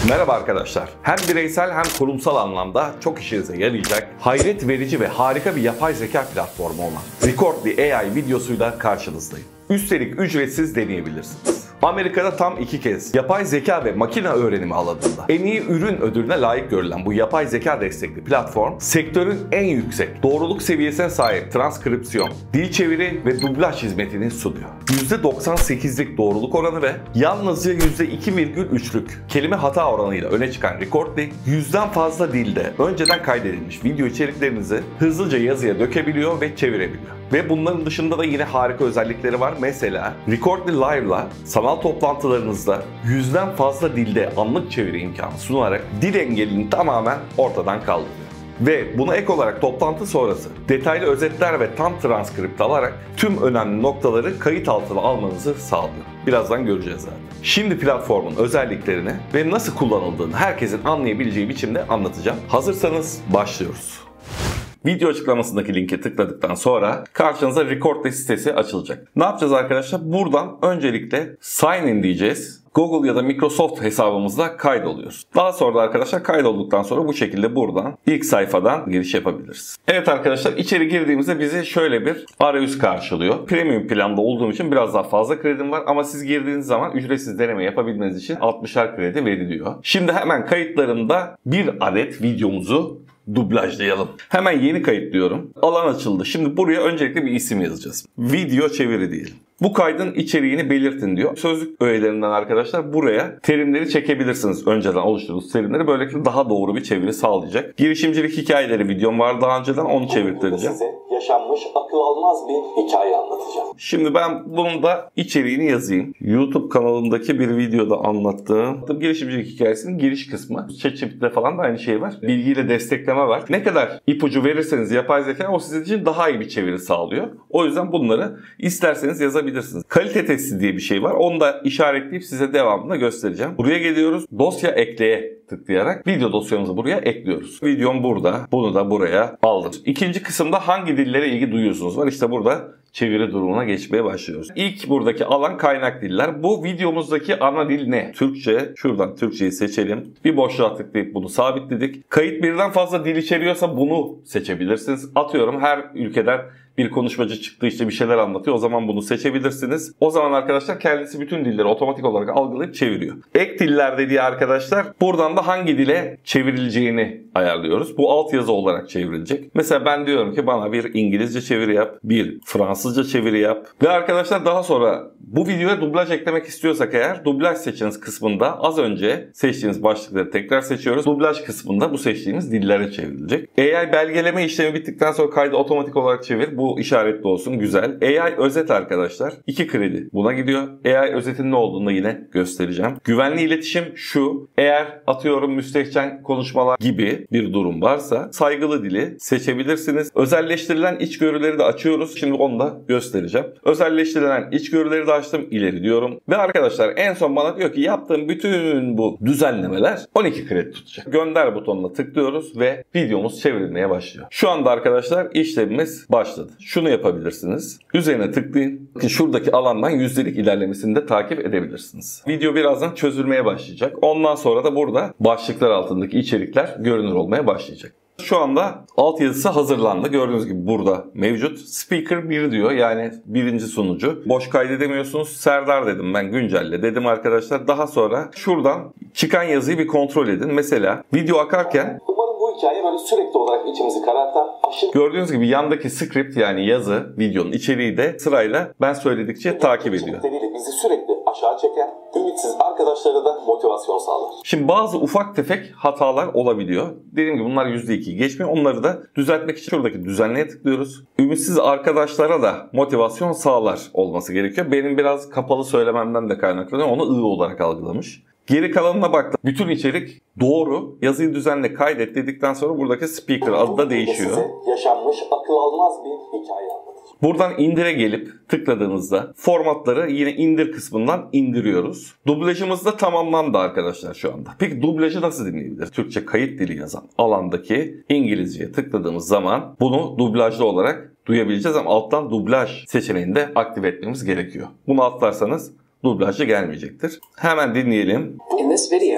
Merhaba arkadaşlar. Hem bireysel hem kurumsal anlamda çok işinize yarayacak, hayret verici ve harika bir yapay zeka platformu olan Recordly AI videosuyla karşınızdayım. Üstelik ücretsiz deneyebilirsiniz. Amerika'da tam 2 kez yapay zeka ve makine öğrenimi alanında en iyi ürün ödülüne layık görülen bu yapay zeka destekli platform, sektörün en yüksek doğruluk seviyesine sahip transkripsiyon, dil çeviri ve dublaj hizmetini sunuyor. %98'lik doğruluk oranı ve yalnızca %2,3'lük kelime hata oranıyla öne çıkan Recordly, 100'den fazla dilde önceden kaydedilmiş video içeriklerinizi hızlıca yazıya dökebiliyor ve çevirebiliyor. Ve bunların dışında da yine harika özellikleri var. Mesela Recordly Live'la sanal toplantılarınızda 100'den fazla dilde anlık çeviri imkanı sunarak dil engelini tamamen ortadan kaldırıyor. Ve buna ek olarak toplantı sonrası detaylı özetler ve tam transkript alarak tüm önemli noktaları kayıt altına almanızı sağlıyor. Birazdan göreceğiz zaten. Şimdi platformun özelliklerini ve nasıl kullanıldığını herkesin anlayabileceği biçimde anlatacağım. Hazırsanız başlıyoruz. Video açıklamasındaki linke tıkladıktan sonra karşınıza Recordly sitesi açılacak. Ne yapacağız arkadaşlar? Buradan öncelikle sign in diyeceğiz. Google ya da Microsoft hesabımızla kaydoluyoruz. Daha sonra da arkadaşlar kaydolduktan sonra bu şekilde buradan ilk sayfadan giriş yapabiliriz. Evet arkadaşlar, içeri girdiğimizde bizi şöyle bir arayüz karşılıyor. Premium planda olduğum için biraz daha fazla kredim var ama siz girdiğiniz zaman ücretsiz deneme yapabilmeniz için 60'ar kredi veriliyor. Şimdi hemen kayıtlarımda bir adet videomuzu dublajlayalım. Hemen yeni kayıt diyorum. Alan açıldı. Şimdi buraya öncelikle bir isim yazacağız. Video çeviri diyelim. Bu kaydın içeriğini belirtin diyor. Sözlük öğelerinden arkadaşlar buraya terimleri çekebilirsiniz. Önceden oluşturduğunuz terimleri. Böylelikle daha doğru bir çeviri sağlayacak. Girişimcilik hikayeleri videom var daha önceden, onu çevirtireceğim. Size yaşanmış akıl almaz bir hikaye anlatacağım. Şimdi ben bunun da içeriğini yazayım. YouTube kanalımdaki bir videoda anlattığım girişimcilik hikayesinin giriş kısmı. ChatGPT'de falan da aynı şey var. Bilgiyle destekleme var. Ne kadar ipucu verirseniz yapay zeka o sizin için daha iyi bir çeviri sağlıyor. O yüzden bunları isterseniz yazabilirsiniz. Kalite testi diye bir şey var. Onu da işaretleyip size devamında göstereceğim. Buraya geliyoruz. Dosya ekleye tıklayarak video dosyamızı buraya ekliyoruz. Videom burada. Bunu da buraya aldım. İkinci kısımda hangi dillere ilgi duyuyorsunuz var. İşte burada çeviri durumuna geçmeye başlıyoruz. İlk buradaki alan kaynak diller. Bu videomuzdaki ana dil ne? Türkçe. Şuradan Türkçeyi seçelim. Bir boşluğa tıklayıp bunu sabitledik. Kayıt birden fazla dil içeriyorsa bunu seçebilirsiniz. Atıyorum her ülkeden bir konuşmacı çıktı işte bir şeyler anlatıyor. O zaman bunu seçebilirsiniz. O zaman arkadaşlar kendisi bütün dilleri otomatik olarak algılayıp çeviriyor. Ek diller dediği arkadaşlar buradan da hangi dile çevrileceğini ayarlıyoruz. Bu altyazı olarak çevrilecek. Mesela ben diyorum ki bana bir İngilizce çeviri yap, bir Fransızca çeviri yap. Ve arkadaşlar daha sonra bu videoya dublaj eklemek istiyorsak eğer dublaj seçiniz kısmında az önce seçtiğimiz başlıkları tekrar seçiyoruz. Dublaj kısmında bu seçtiğimiz dillere çevrilecek. AI belgeleme işlemi bittikten sonra kaydı otomatik olarak çevir. Bu işaretli olsun, güzel. AI özet arkadaşlar 2 kredi buna gidiyor. AI özetin ne olduğunu da yine göstereceğim. Güvenli iletişim şu: eğer atıyorum müstehcen konuşmalar gibi bir durum varsa saygılı dili seçebilirsiniz. Özelleştirilen içgörüleri de açıyoruz. Şimdi onu da göstereceğim. Özelleştirilen içgörüleri de açtım. İleri diyorum. Ve arkadaşlar en son bana diyor ki yaptığım bütün bu düzenlemeler 12 kredi tutacak. Gönder butonuna tıklıyoruz ve videomuz çevrilmeye başlıyor. Şu anda arkadaşlar işlemimiz başladı. Şunu yapabilirsiniz. Üzerine tıklayın. Şuradaki alandan yüzdelik ilerlemesini de takip edebilirsiniz. Video birazdan çözülmeye başlayacak. Ondan sonra da burada başlıklar altındaki içerikler görünür olmaya başlayacak. Şu anda altyazısı hazırlandı. Gördüğünüz gibi burada mevcut. Speaker 1 diyor. Yani birinci sunucu. Boş kaydedemiyorsunuz. Serdar dedim ben, güncelle dedim arkadaşlar. Daha sonra şuradan çıkan yazıyı bir kontrol edin. Mesela video akarken Bu hikaye böyle sürekli olarak içimizi karartan aşırı... Gördüğünüz gibi yandaki script yani yazı, videonun içeriği de sırayla ben söyledikçe takip ediyor. Bizi sürekli aşağı çeken, ümitsiz arkadaşlara da motivasyon sağlar. Şimdi bazı ufak tefek hatalar olabiliyor. Dediğim gibi bunlar %2'yi geçmiyor. Onları da düzeltmek için şuradaki düzenleye tıklıyoruz. Ümitsiz arkadaşlara da motivasyon sağlar olması gerekiyor. Benim biraz kapalı söylememden de kaynaklanıyor. Onu I olarak algılamış. Geri kalanına baktım. Bütün içerik doğru. Yazıyı düzenle kaydet dedikten sonra buradaki speaker adı da değişiyor. Size yaşanmış akıl almaz bir hikaye anlatacağım. Buradan indire gelip tıkladığınızda formatları yine indir kısmından indiriyoruz. Dublajımız da tamamlandı arkadaşlar şu anda. Peki dublajı nasıl dinleyebiliriz? Türkçe kayıt dili yazan alandaki İngilizceye tıkladığımız zaman bunu dublajlı olarak duyabileceğiz ama alttan dublaj seçeneğini de aktive etmemiz gerekiyor. Bunu atlarsanız dublajı gelmeyecektir. Hemen dinleyelim. In this video,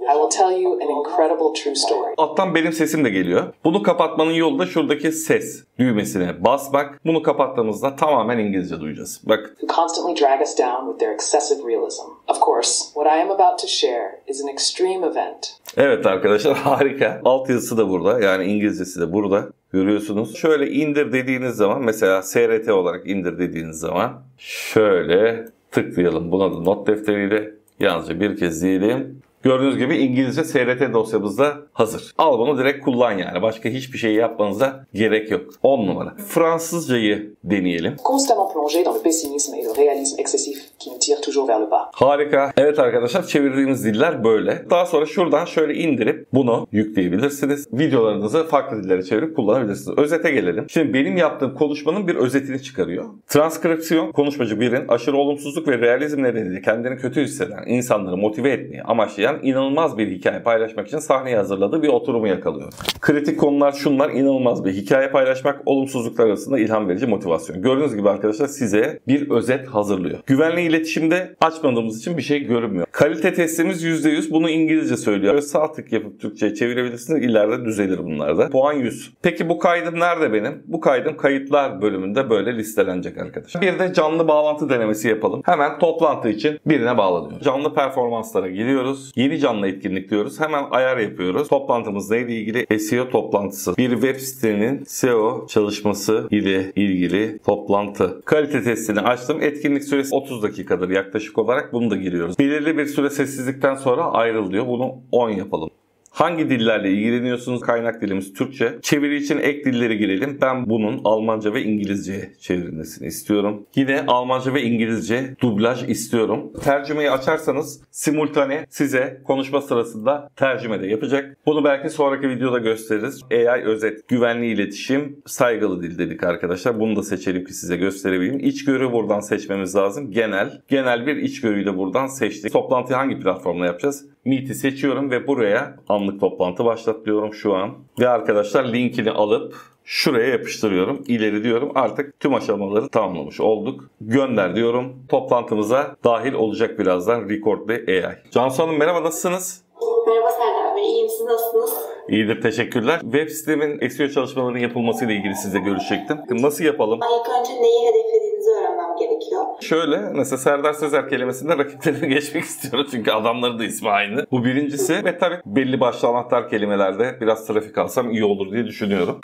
I will tell you an incredible true story. Alttan benim sesim de geliyor. Bunu kapatmanın yolu da şuradaki ses düğmesine basmak. Bunu kapattığımızda tamamen İngilizce duyacağız. Bak. Who constantly drag us down with their excessive realism. Of course, what I am about to share is an extreme event. Evet arkadaşlar, harika. Altyazısı da burada. Yani İngilizcesi de burada. Görüyorsunuz. Şöyle indir dediğiniz zaman, mesela SRT olarak indir dediğiniz zaman şöyle tıklayalım. Buna da not defteriyle yalnızca bir kez diyelim. Gördüğünüz gibi İngilizce SRT dosyamız da hazır. Al bunu direkt kullan yani. Başka hiçbir şey yapmanıza gerek yok. 10 numara. Fransızcayı deneyelim. Constamment plongé dans le pessimisme et le réalisme excessif qui nous tire toujours vers le bas. Harika. Evet arkadaşlar, çevirdiğimiz diller böyle. Daha sonra şuradan şöyle indirip bunu yükleyebilirsiniz. Videolarınızı farklı dillere çevirip kullanabilirsiniz. Özete gelelim. Şimdi benim yaptığım konuşmanın bir özetini çıkarıyor. Transkripsiyon, konuşmacı birin aşırı olumsuzluk ve realizm nedeniyle kendini kötü hisseden insanları motive etmeyi amaçlayan inanılmaz bir hikaye paylaşmak için sahneye hazırladığı bir oturumu yakalıyor. Kritik konular şunlar: inanılmaz bir hikaye paylaşmak, olumsuzluklar arasında ilham verici motivasyon. Gördüğünüz gibi arkadaşlar size bir özet hazırlıyor. Güvenli iletişimde açmadığımız için bir şey görünmüyor. Kalite testimiz %100. Bunu İngilizce söylüyor. Böyle sağ tık yapıp Türkçe'ye çevirebilirsiniz. İleride düzelir bunlar da. Puan 100. Peki bu kaydım nerede benim? Bu kaydım kayıtlar bölümünde böyle listelenecek arkadaşlar. Bir de canlı bağlantı denemesi yapalım. Hemen toplantı için birine bağlanıyor. Canlı performanslara giriyoruz. Yeni canlı etkinlik diyoruz. Hemen ayar yapıyoruz. Toplantımız neyle ilgili? SEO toplantısı. Bir web sitenin SEO çalışması ile ilgili toplantı. Kalite testini açtım. Etkinlik süresi 30 dakikadır yaklaşık olarak. Bunu da giriyoruz. Belirli bir süre sessizlikten sonra ayrıl diyor. Bunu 10 yapalım. Hangi dillerle ilgileniyorsunuz? Kaynak dilimiz Türkçe. Çeviri için ek dilleri girelim. Ben bunun Almanca ve İngilizceye çevrilmesini istiyorum. Yine Almanca ve İngilizce dublaj istiyorum. Tercümeyi açarsanız simultane size konuşma sırasında tercüme de yapacak. Bunu belki sonraki videoda gösteririz. AI özet, güvenli iletişim, saygılı dil dedik arkadaşlar. Bunu da seçelim ki size gösterebileyim. İçgörü buradan seçmemiz lazım. Genel bir içgörüyü de buradan seçtik. Toplantıyı hangi platformla yapacağız? Meet'i seçiyorum ve buraya anlık toplantı başlat diyorum şu an. Ve arkadaşlar linkini alıp şuraya yapıştırıyorum. İleri diyorum. Artık tüm aşamaları tamamlamış olduk. Gönder diyorum. Toplantımıza dahil olacak birazdan Record ve AI. Cansu Hanım merhaba, nasılsınız? Merhaba Serdar Bey, iyiyim, siz nasılsınız? İyidir, teşekkürler. Web sitemin SEO çalışmalarının yapılmasıyla ilgili size görüşecektim. Nasıl yapalım? İlk önce neyi hedeflediğinizi öğrenmem gerekiyor. Şöyle, mesela Serdar Sezer kelimesinde rakiplerini geçmek istiyorum çünkü adamların da ismi aynı. Bu birincisi ve tabii belli başlı anahtar kelimelerde biraz trafik alsam iyi olur diye düşünüyorum.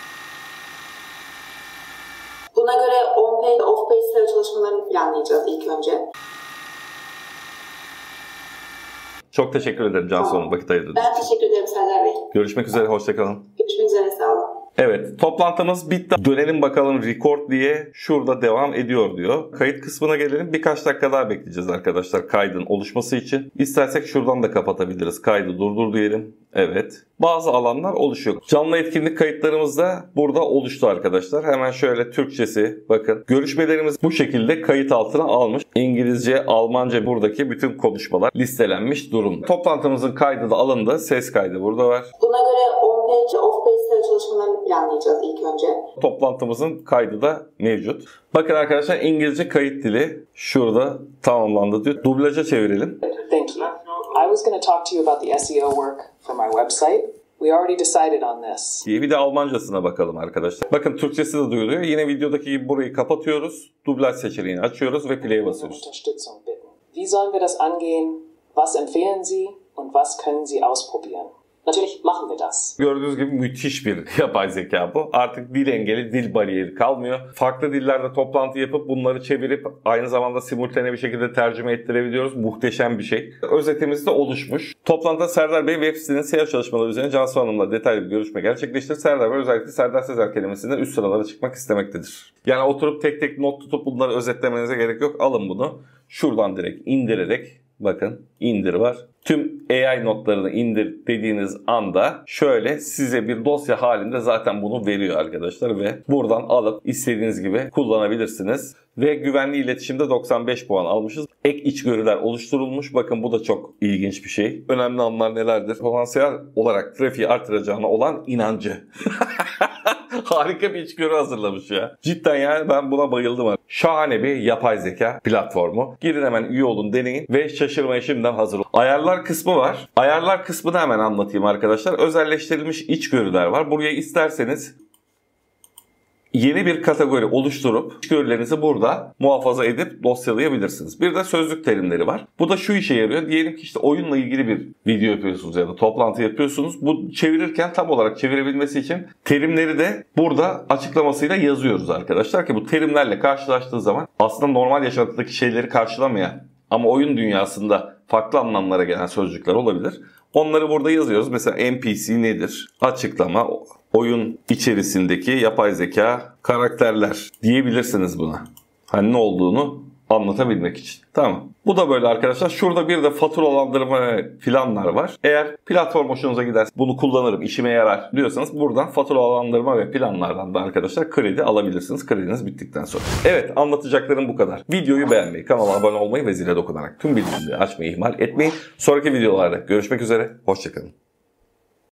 Buna göre on-page, off-page SEO çalışmalarını planlayacağız ilk önce. Çok teşekkür ederim Cansu Hanım, vakit ayırdınız. Ben teşekkür ederim Serdar Bey. Görüşmek üzere, hoşçakalın. Görüşmek üzere, sağ olun. Evet, toplantımız bitti. Dönelim bakalım record diye, şurada devam ediyor diyor. Kayıt kısmına gelelim. Birkaç dakika daha bekleyeceğiz arkadaşlar kaydın oluşması için. İstersek şuradan da kapatabiliriz. Kaydı durdur diyelim. Evet. Bazı alanlar oluşuyor. Canlı etkinlik kayıtlarımız da burada oluştu arkadaşlar. Hemen şöyle Türkçesi, bakın. Görüşmelerimiz bu şekilde kayıt altına almış. İngilizce, Almanca buradaki bütün konuşmalar listelenmiş durumda. Toplantımızın kaydı da alındı. Ses kaydı burada var. Buna göre on-page, off-page SEO çalışmalarını planlayacağız ilk önce. Toplantımızın kaydı da mevcut. Bakın arkadaşlar, İngilizce kayıt dili şurada tamamlandı diyor. Dublaja çevirelim. Thank you. I was going to talk to you about the SEO work for my website. We already decided on this. Bir de Almancasına bakalım arkadaşlar. Bakın Türkçesi de duyuluyor. Yine videodaki gibi burayı kapatıyoruz. Dublaj seçeneğini açıyoruz ve play'e basıyoruz. Unterstützung bitten. Wie sollen wir das angehen? Was empfehlen Sie und was können Sie ausprobieren? Natürlich machen wir das. Gördüğünüz gibi müthiş bir yapay zeka bu. Artık dil engeli, dil bariyeri kalmıyor. Farklı dillerde toplantı yapıp bunları çevirip aynı zamanda simultane bir şekilde tercüme ettirebiliyoruz. Muhteşem bir şey. Özetimiz de oluşmuş. Toplantıda Serdar Bey web sitenin SEO çalışmaları üzerine Cansu Hanım'la detaylı bir görüşme gerçekleştirdi. Serdar Bey özellikle Serdar Sezer kelimesinden üst sıralara çıkmak istemektedir. Yani oturup tek tek not tutup bunları özetlemenize gerek yok. Alın bunu. Şuradan direkt indirerek, bakın indir var. Tüm AI notlarını indir dediğiniz anda şöyle size bir dosya halinde zaten bunu veriyor arkadaşlar ve buradan alıp istediğiniz gibi kullanabilirsiniz. Ve güvenli iletişimde 95 puan almışız. Ek içgörüler oluşturulmuş. Bakın bu da çok ilginç bir şey. Önemli anlar nelerdir? Potansiyel olarak trafiği artıracağına olan inancı. Harika bir içgörü hazırlamış ya. Cidden yani ben buna bayıldım. Şahane bir yapay zeka platformu. Girin hemen üye olun, deneyin ve şaşırmaya şimdiden hazır olun. Ayarlar kısmı var. Ayarlar kısmını hemen anlatayım arkadaşlar. Özelleştirilmiş içgörüler var. Buraya isterseniz yeni bir kategori oluşturup içgörülerinizi burada muhafaza edip dosyalayabilirsiniz. Bir de sözlük terimleri var. Bu da şu işe yarıyor. Diyelim ki işte oyunla ilgili bir video yapıyorsunuz ya da toplantı yapıyorsunuz. Bu çevirirken tam olarak çevirebilmesi için terimleri de burada açıklamasıyla yazıyoruz arkadaşlar ki bu terimlerle karşılaştığı zaman aslında normal yaşantıdaki şeyleri karşılamayan ama oyun dünyasında farklı anlamlara gelen sözcükler olabilir. Onları burada yazıyoruz. Mesela NPC nedir? Açıklama, oyun içerisindeki yapay zeka karakterler diyebilirsiniz buna. Hani ne olduğunu anlatabilmek için. Tamam. Bu da böyle arkadaşlar. Şurada bir de faturalandırma planlar var. Eğer platform hoşunuza giderse bunu kullanırım, işime yarar diyorsanız buradan faturalandırma ve planlardan da arkadaşlar kredi alabilirsiniz. Krediniz bittikten sonra. Evet, anlatacaklarım bu kadar. Videoyu beğenmeyi, kanala abone olmayı ve zile dokunarak tüm bildirimleri açmayı ihmal etmeyin. Sonraki videolarda görüşmek üzere. Hoşçakalın.